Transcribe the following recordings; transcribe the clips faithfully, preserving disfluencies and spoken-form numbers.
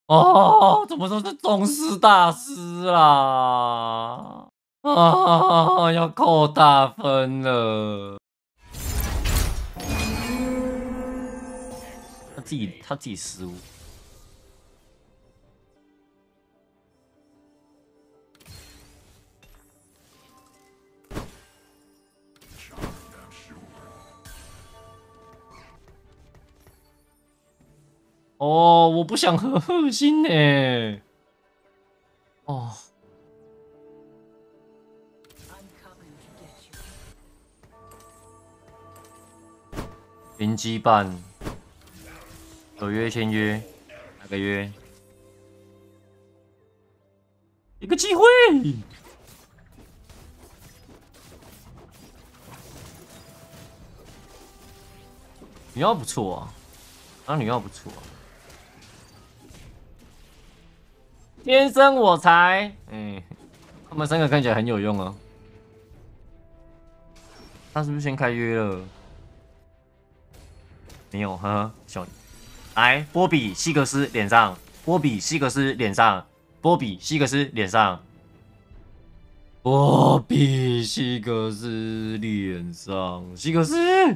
哦，怎么都是宗师大师啦？啊，要扣大分了。他自己他自己失误。哦，我不想喝核心呢。哦。零羁绊，有约签约，哪个约？一个机会。女妖不错啊，啊女妖不错啊。天生我材，嗯，他们三个看起来很有用啊。他是不是先开约了？没有，呵呵，笑你。来，波比西格斯脸上，波比西格斯脸上，波比西格斯脸上，波比西格斯脸上，西格斯。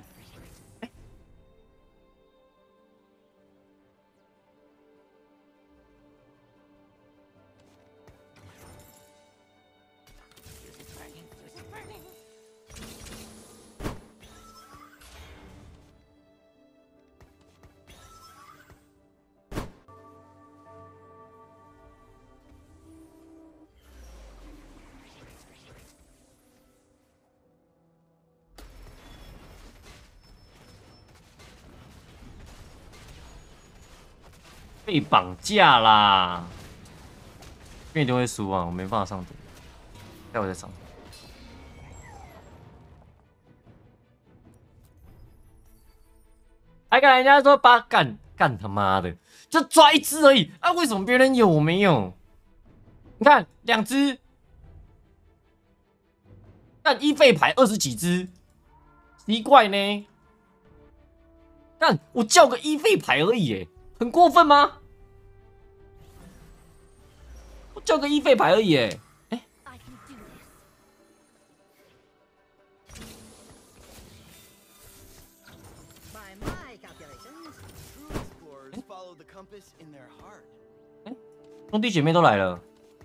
被绑架啦！因为一定会输啊，我没办法上毒。待会再上。还敢人家说把干干他妈的，就抓一只而已啊？为什么别人有我没有？你看两只，干一废牌二十几只，奇怪呢？干我叫个一废牌而已，哎，很过分吗？我叫个一废牌而已，哎。兄弟姐妹都来了，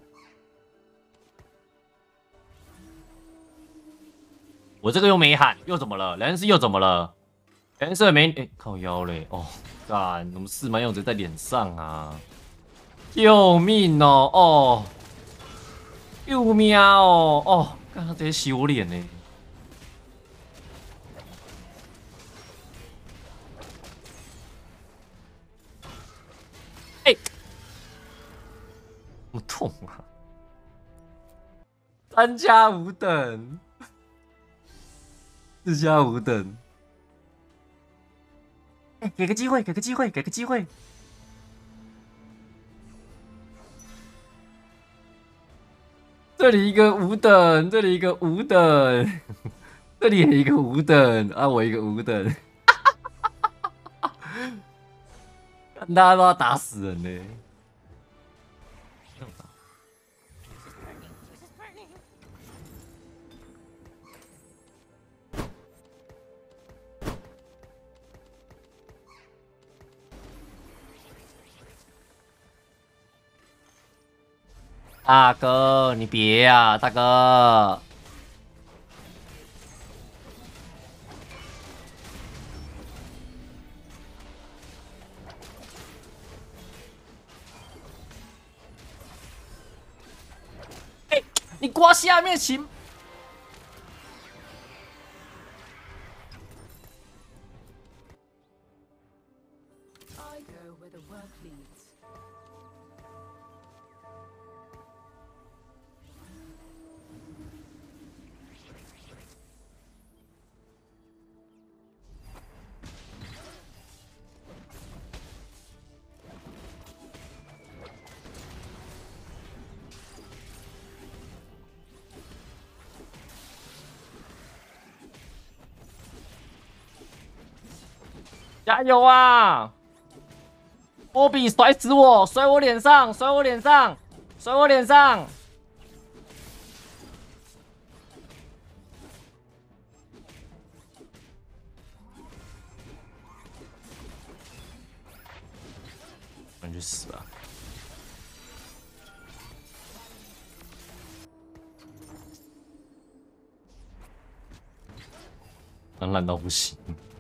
我这个又没喊，又怎么了？蓝色又怎么了？蓝色没哎、欸、靠腰嘞！哦，干，我们四蛮勇者在脸上啊！救命哦！哦，救命哦！哦，干他直接洗我脸呢！哎、欸，好痛啊！三加五等，四加五等。哎、欸，给个机会，给个机会，给个机会。这里一个五等，这里一个五等，这里也一个五等啊，我一个五等，大家都要打死人呢。大哥，你别啊，大哥！哎、欸，你刮下面行？加油啊！ 波比甩死我，甩我脸上，甩我脸上，甩我脸上。你去死吧！烂到不行。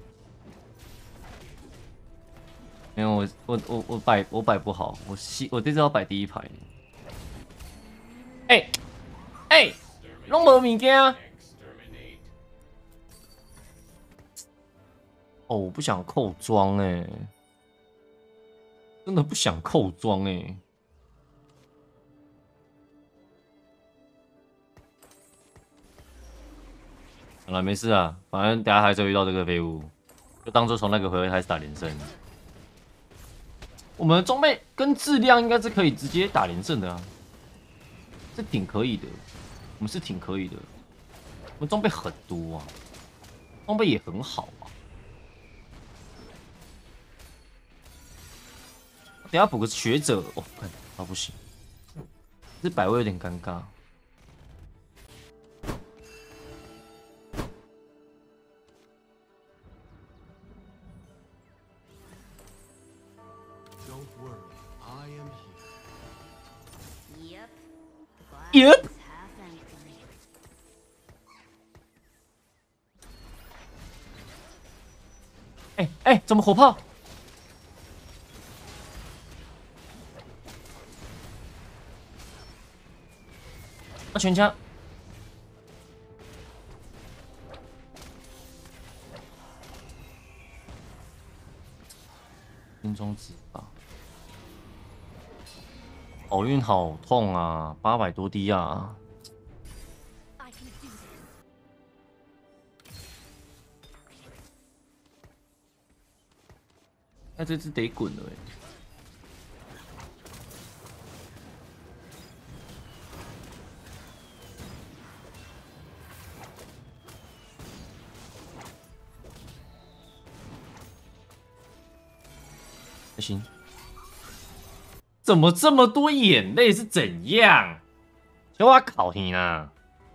因为我我我我摆我摆不好，我西我这次要摆第一排。哎哎，拢无物件。哦，我不想扣装哎、欸，真的不想扣装哎、欸。好了，没事啊，反正等下还是会遇到这个废物，就当做从那个回合开始打连胜。我们的装备跟质量应该是可以直接打连胜的啊，是挺可以的，我们是挺可以的。我们装备很多啊，装备也很好啊。等下补个学者哦，看啊不行，这摆位有点尴尬。Yep。哎哎，怎么火炮？啊，全枪！心中之吧。好运好痛啊，八百多滴啊！那这只得滚了哎、欸！还行。怎么这么多眼泪是怎样？就我考你呢。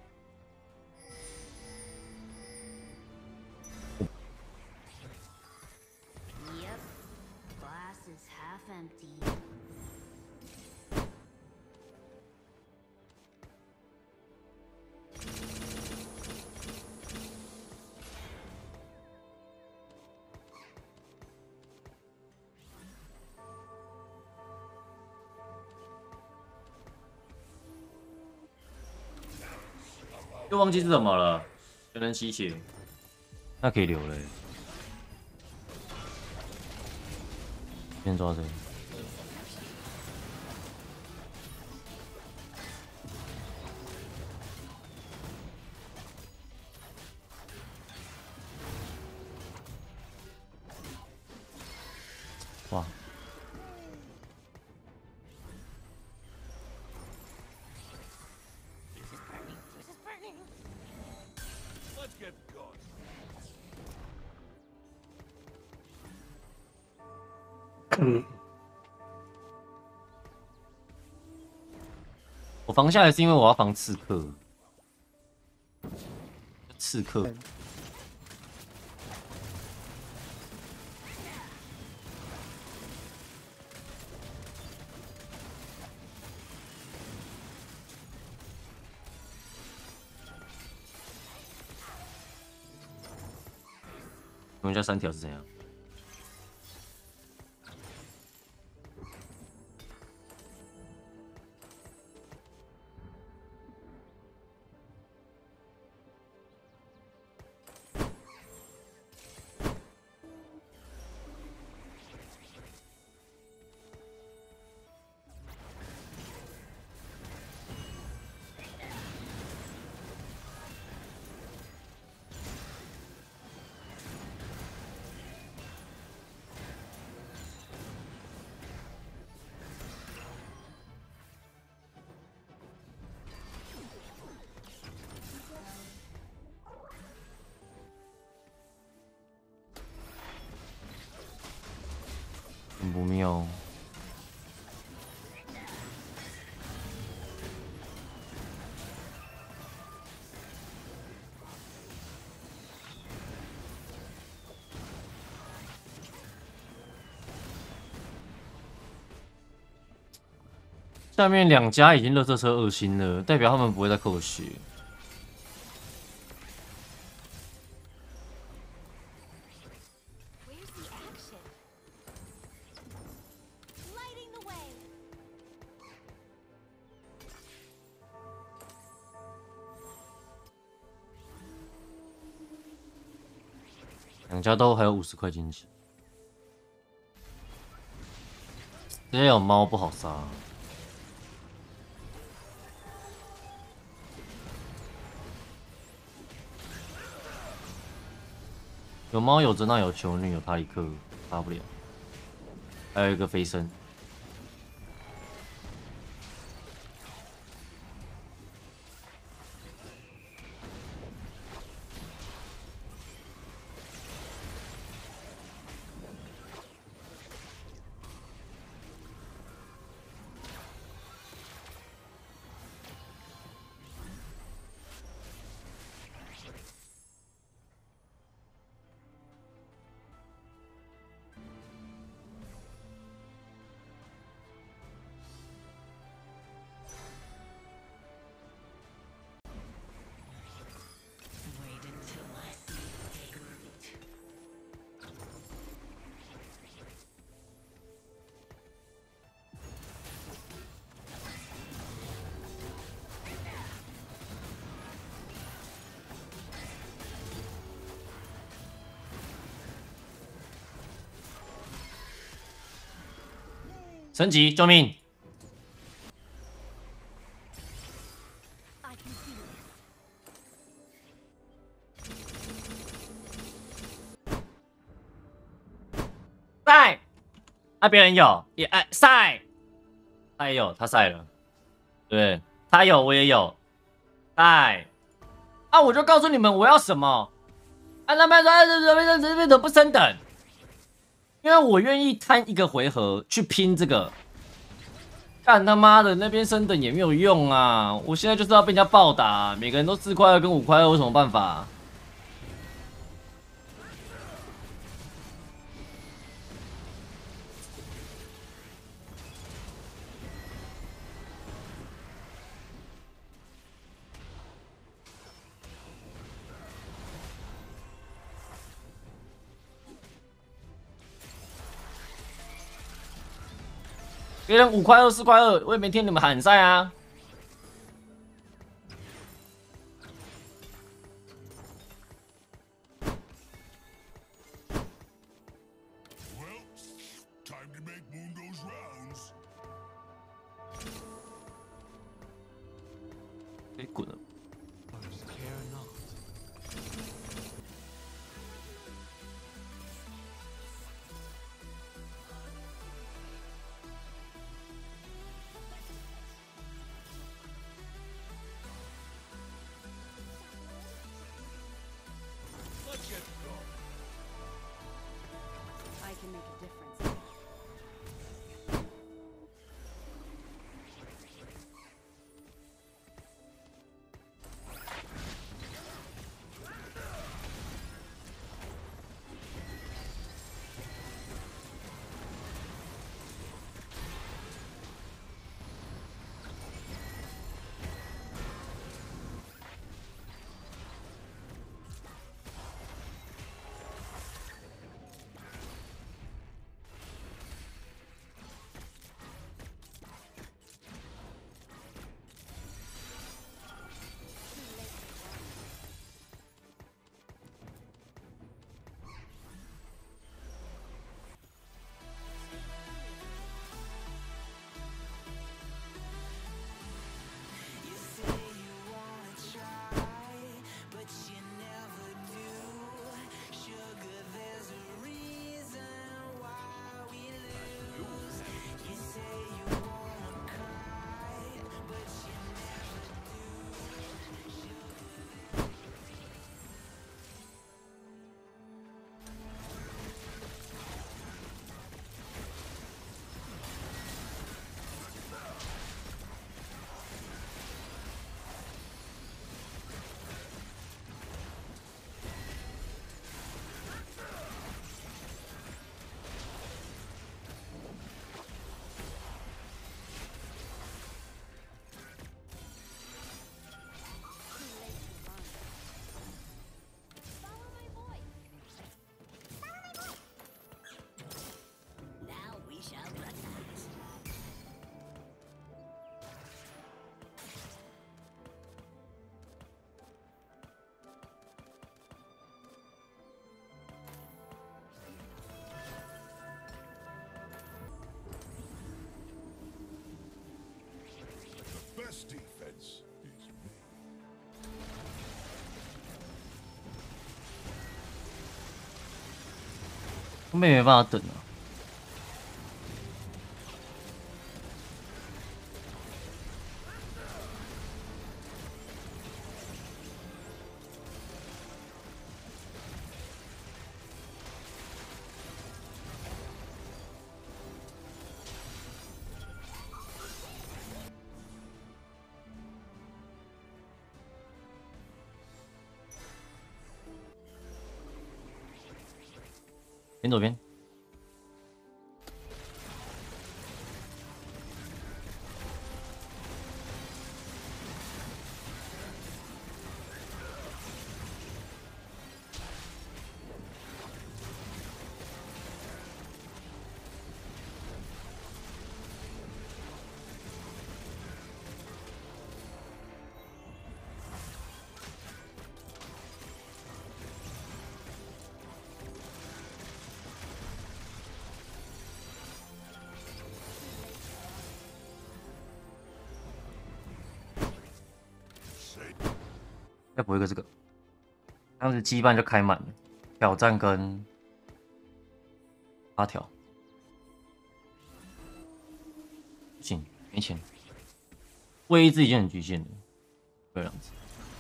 又忘记是什么了，全能吸血，那可以留了、欸。先抓这个。哇！嗯，我防下来是因为我要防刺客，刺客。我们家三条是怎样？很不妙。 下面两家已经垃圾车二星了，代表他们不会再扣血。两家都还有五十块经济，这些有猫不好杀。有猫有真那有囚女有塔里克，杀不了。还有一个飞升。升级，救命！晒，啊，别人有也哎晒，他也有，他晒了，对，他有，我也有，晒，啊，我就告诉你们我要什么，啊，那边说这边这边怎么不升等？因为我愿意摊一个回合去拼这个。干他妈的，那边升等也没有用啊！我现在就是要被人家暴打，每个人都四块二跟五块二，有什么办法？别人五块二、四块二，我也没听你们喊赛啊。可以滚了。 后面没办法等啊。边左边，再补一个这个，当时羁绊就开满了，挑战跟八条，不行，没钱，位置已经很局限了，这样子。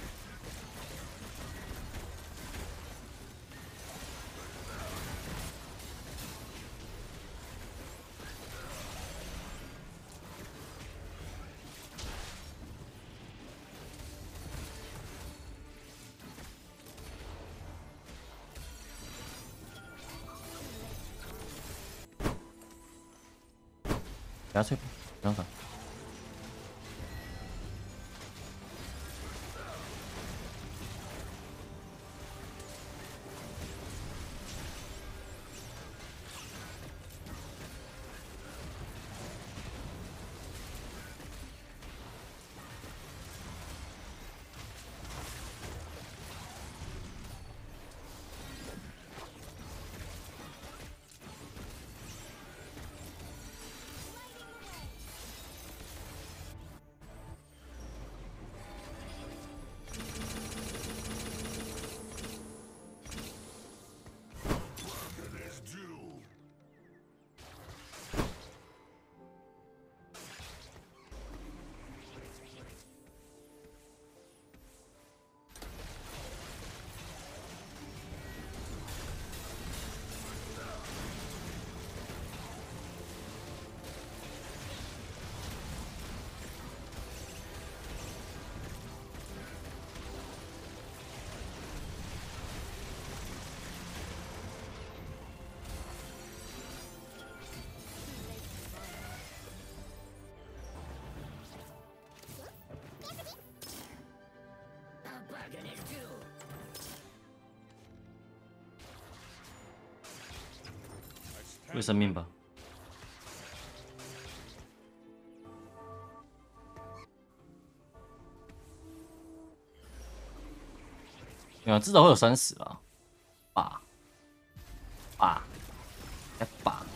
给他吹，不用管。为生命吧。没有，至少会有三十啦。把，把，再把。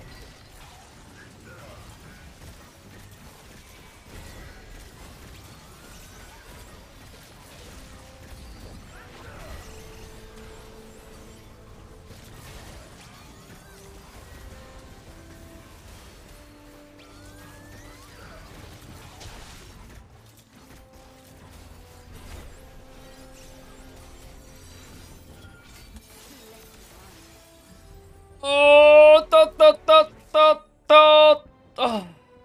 哦，哒哒哒哒哒啊！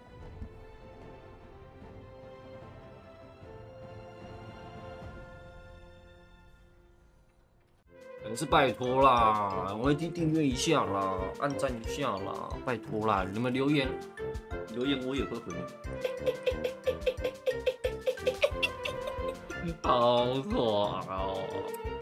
真是拜托啦，我一定订阅一下啦，按赞一下啦，拜托啦，你们留言留言我也会回。好爽哦！